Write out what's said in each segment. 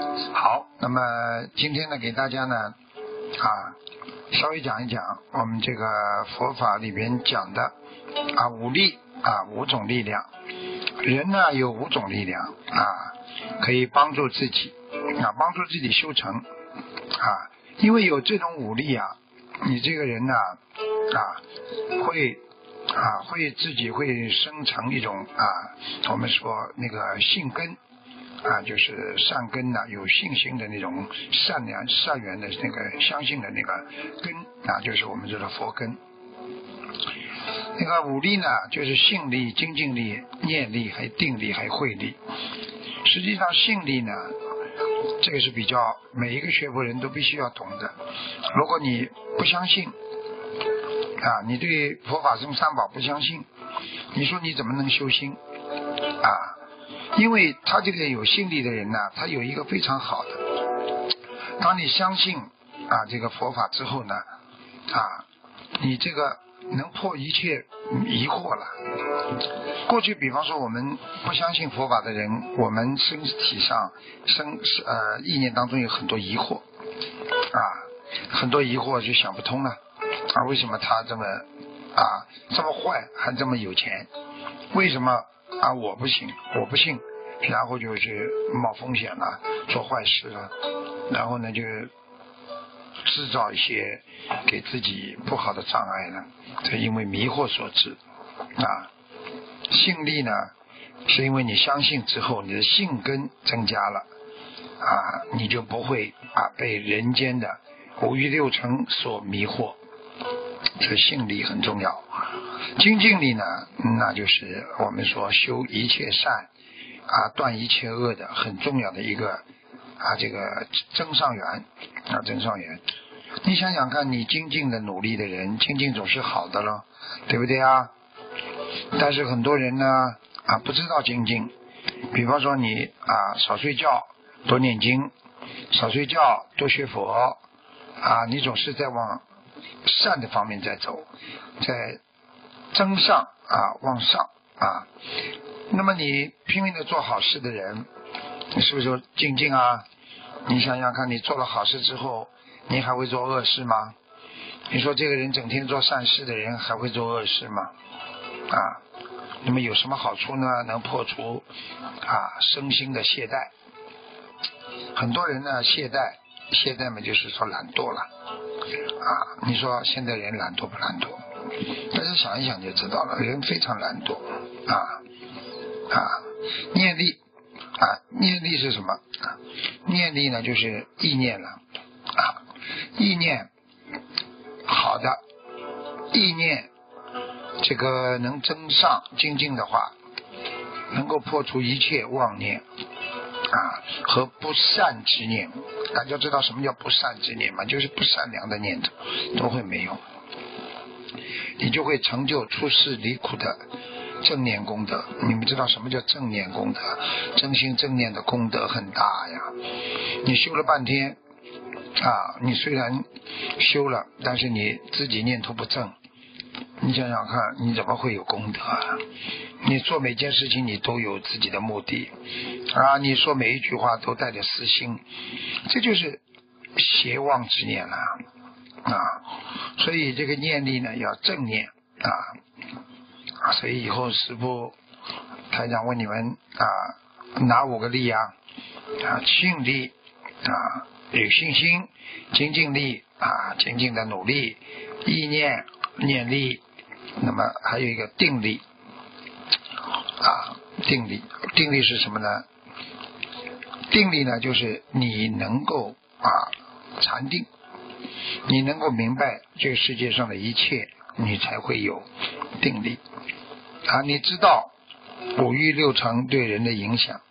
好，那么今天呢，给大家呢稍微讲一讲我们这个佛法里边讲的五力五种力量。人呢有5种力量可以帮助自己帮助自己修成因为有这种5力你这个人呢会自己会生成一种我们说那个信根就是善根有信心的那种善良善缘的那个相信的那个根就是我们说的佛根。那个5力呢，就是信力、精进力、念力、还定力、还慧力。实际上信力呢，这个是比较每一个学佛人都必须要懂的。如果你不相信你对佛法僧三宝不相信，你说你怎么能修心因为他这个有信力的人呢，他有一个非常好的，当你相信这个佛法之后呢你这个能破一切疑惑了。过去比方说我们不相信佛法的人，我们身体上意念当中有很多疑惑很多疑惑就想不通了为什么他这么这么坏还这么有钱，为什么我不信，然后就去冒风险了，做坏事了，然后呢就制造一些给自己不好的障碍了，这因为迷惑所致信力呢是因为你相信之后，你的信根增加了你就不会被人间的5欲6尘所迷惑，这信力很重要。精进力呢，那就是我们说修一切善断一切恶的很重要的一个这个增上缘增上缘。你想想看，你精进的努力的人，精进总是好的了，对不对但是很多人呢不知道精进。比方说你少睡觉多念经，少睡觉多学佛你总是在往善的方面在走，在增上往上那么你拼命的做好事的人，你是不是说精进你想想看，你做了好事之后，你还会做恶事吗？你说这个人整天做善事的人还会做恶事吗？那么有什么好处呢？能破除身心的懈怠。很多人呢懈怠嘛，就是说懒惰了你说现在人懒惰不懒惰？但是想一想就知道了，人非常懒惰念力念力是什么念力呢，就是意念了意念好的意念，这个能增上精进的话，能够破除一切妄念和不善之念。大家知道什么叫不善之念吗？就是不善良的念头都会没有，你就会成就出世离苦的正念功德。你们知道什么叫正念功德？真心正念的功德很大呀。你修了半天你虽然修了，但是你自己念头不正，你想想看，你怎么会有功德你做每件事情你都有自己的目的你说每一句话都带着私心，这就是邪妄之念了所以这个念力呢要正念所以以后师父台长问你们哪5个力信力有信心，精进力精进的努力，意念念力，那么还有一个定力定力是什么呢？定力呢就是你能够禅定，你能够明白这个世界上的一切，你才会有定力你知道5欲6尘对人的影响，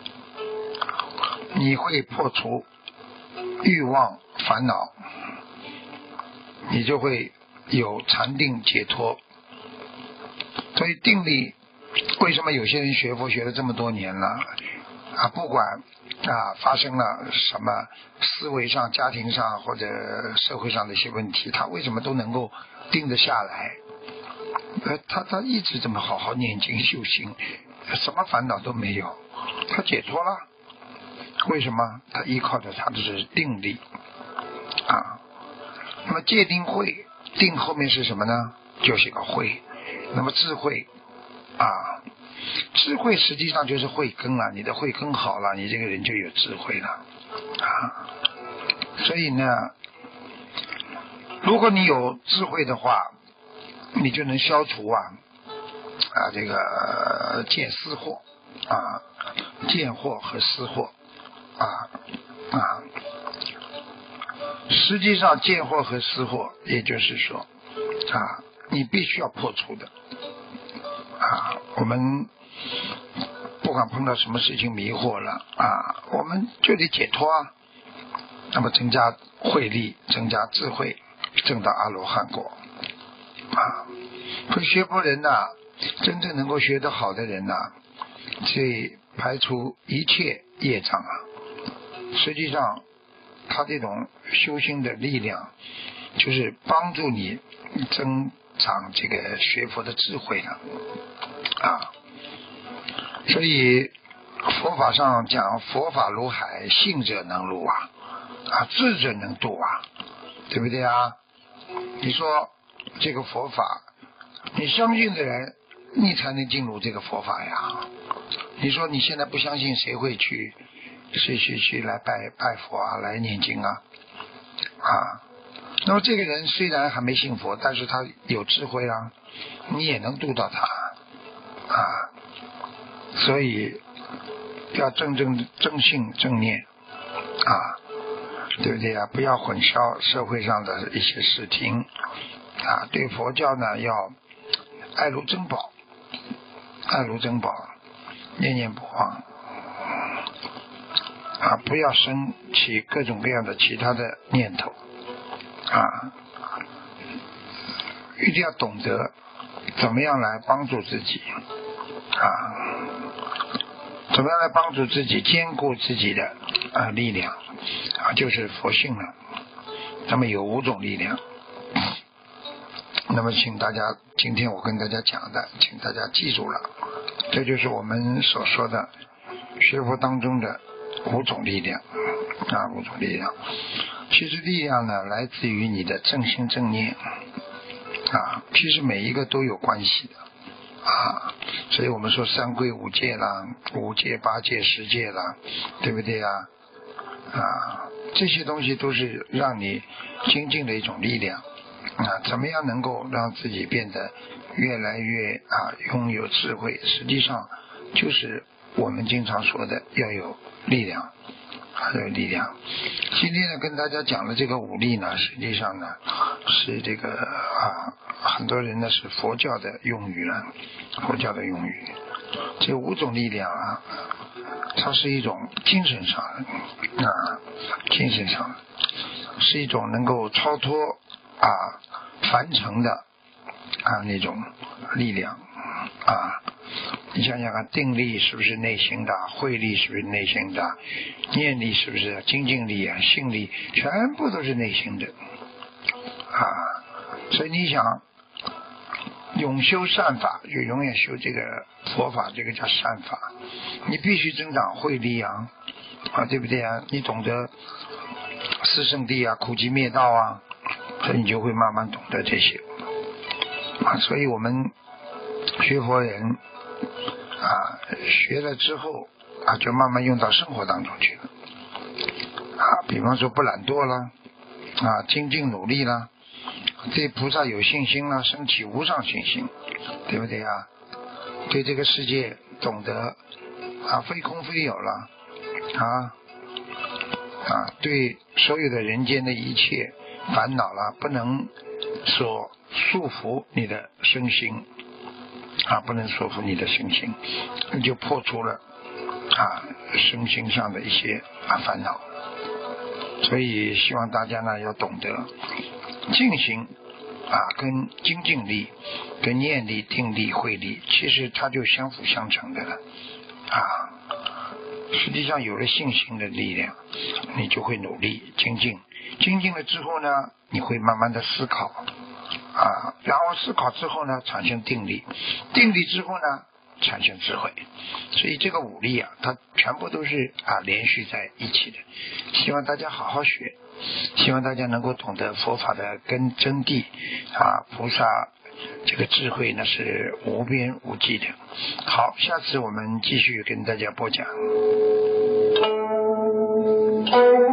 你会破除欲望烦恼，你就会有禅定解脱。所以定力，为什么有些人学佛学了这么多年了不管发生了什么思维上家庭上或者社会上的一些问题，他为什么都能够定得下来他一直这么好好念经修行，什么烦恼都没有，他解脱了为什么？他依靠的他的是定力啊。那么戒定慧，定后面是什么呢？就是一个慧。那么智慧啊，智慧实际上就是慧根了。你的慧根好了，你这个人就有智慧了啊。所以呢，如果你有智慧的话，你就能消除这个见思惑啊，见惑和思惑实际上见惑和思惑，也就是说你必须要破除的我们不管碰到什么事情迷惑了我们就得解脱那么增加慧力，增加智慧，证到阿罗汉果所以学佛人真正能够学得好的人去排除一切业障实际上他这种修心的力量就是帮助你增长这个学佛的智慧所以佛法上讲佛法如海，信者能入智者能度对不对你说这个佛法你相信的人，你才能进入这个佛法你说你现在不相信，谁会去来拜佛来念经那么这个人虽然还没信佛，但是他有智慧你也能度到他所以要正信正念对不对不要混淆社会上的一些视听对佛教呢要爱如珍宝，念念不忘不要生起各种各样的其他的念头一定要懂得怎么样来帮助自己怎么样来帮助自己兼顾自己的力量就是佛性了。那么有5种力量，那么请大家今天我跟大家讲的，请大家记住了，这就是我们所说的学佛当中的5种力量5种力量。其实力量呢来自于你的正心正念其实每一个都有关系的所以我们说三归五戒啦，5戒8戒10戒啦，对不对这些东西都是让你精进的一种力量怎么样能够让自己变得越来越拥有智慧，实际上就是我们经常说的要有力量今天呢跟大家讲的这个5力呢，实际上呢是这个很多人呢是佛教的用语了，这5种力量它是一种精神上的是一种能够超脱凡尘的那种力量你想想看，定力是不是内心的，慧力是不是内心的，念力是不是，精进力信力全部都是内心的所以你想永修善法，就永远修这个佛法，这个叫善法，你必须增长慧力对不对你懂得四圣谛苦集灭道所以你就会慢慢懂得这些所以我们学佛人学了之后就慢慢用到生活当中去了比方说不懒惰了精进努力了，对菩萨有信心了，升起无上信心，对不对对这个世界懂得非空非有了对所有的人间的一切烦恼了不能所束缚你的身心不能束缚你的身心，你就破除了身心上的一些烦恼。所以希望大家呢要懂得静心跟精进力跟念力定力慧力其实它就相辅相成的了实际上有了信心的力量，你就会努力精进了之后呢，你会慢慢的思考然后思考之后呢产生定力之后呢产生智慧。所以这个五力啊，它全部都是连续在一起的。希望大家好好学，希望大家能够懂得佛法的根真谛菩萨这个智慧呢是无边无际的。好，下次我们继续跟大家播讲。